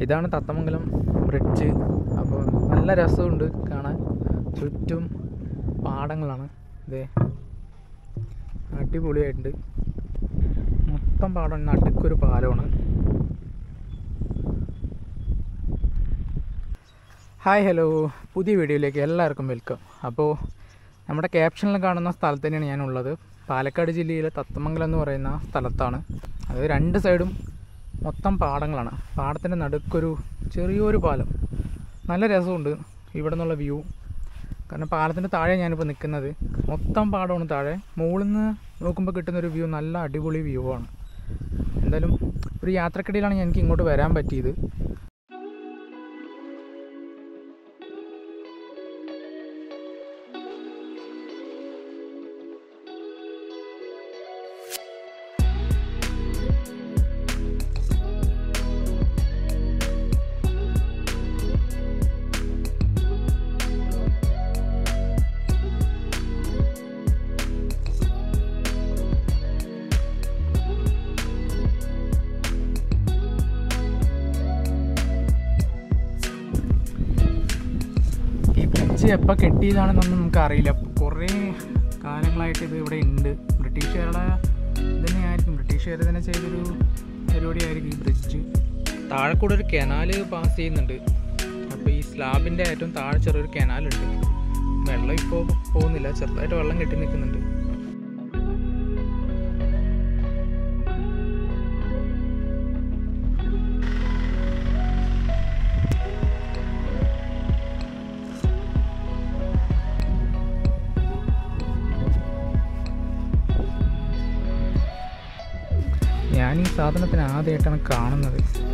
ഇതാണ് തത്തമംഗലം ബ്രിഡ്ജ്. അപ്പോൾ നല്ല രസമുണ്ട് കാണാൻ. ചുറ്റും പാടങ്ങളാണ്. ഇതേ അടിപൊളിയായിട്ടുണ്ട്. മൊത്തം പാടം, നടുക്കൊരു പാലമാണ്. ഹായ് ഹലോ, പുതിയ വീഡിയോയിലേക്ക് എല്ലാവർക്കും വെൽക്കം. അപ്പോൾ നമ്മുടെ ക്യാപ്ഷനിൽ കാണുന്ന സ്ഥലത്ത് തന്നെയാണ് ഞാനുള്ളത്. പാലക്കാട് ജില്ലയിലെ തത്തമംഗലം എന്ന് പറയുന്ന സ്ഥലത്താണ്. അത് രണ്ട് സൈഡും മൊത്തം പാടങ്ങളാണ്. പാടത്തിൻ്റെ നടുക്കൊരു ചെറിയൊരു പാലം. നല്ല രസമുണ്ട് ഇവിടെ നിന്നുള്ള വ്യൂ. കാരണം പാലത്തിൻ്റെ താഴെ ഞാനിപ്പോൾ നിൽക്കുന്നത്. മൊത്തം പാടമാണ് താഴെ. മുകളിൽ നിന്ന് നോക്കുമ്പോൾ കിട്ടുന്നൊരു വ്യൂ നല്ല അടിപൊളി വ്യൂ ആണ്. എന്തായാലും ഒരു യാത്രക്കിടയിലാണ് എനിക്ക് ഇങ്ങോട്ട് വരാൻ പറ്റിയത്. എപ്പോൾ കെട്ടിയതാണെന്നൊന്നും നമുക്കറിയില്ല. കുറേ കാലങ്ങളായിട്ട് ഇത് ഇവിടെ ഉണ്ട്. ബ്രിട്ടീഷുകാരുടെ തന്നെയായിരിക്കും, ബ്രിട്ടീഷുകാർ തന്നെ ചെയ്തൊരു പരിപാടിയായിരിക്കും ഈ ബ്രിഡ്ജ്. താഴെ കൂടെ ഒരു കനാല് പാസ് ചെയ്യുന്നുണ്ട്. അപ്പോൾ ഈ സ്ലാബിൻ്റെ ഏറ്റവും താഴെ ചെറിയൊരു കനാലുണ്ട്. വെള്ളം ഇപ്പോൾ പോകുന്നില്ല, ചെറുതായിട്ട് വെള്ളം കെട്ടി നിൽക്കുന്നുണ്ട്. ഞാൻ ഈ സാധനത്തിന് ആദ്യമായിട്ടാണ് കാണുന്നത്.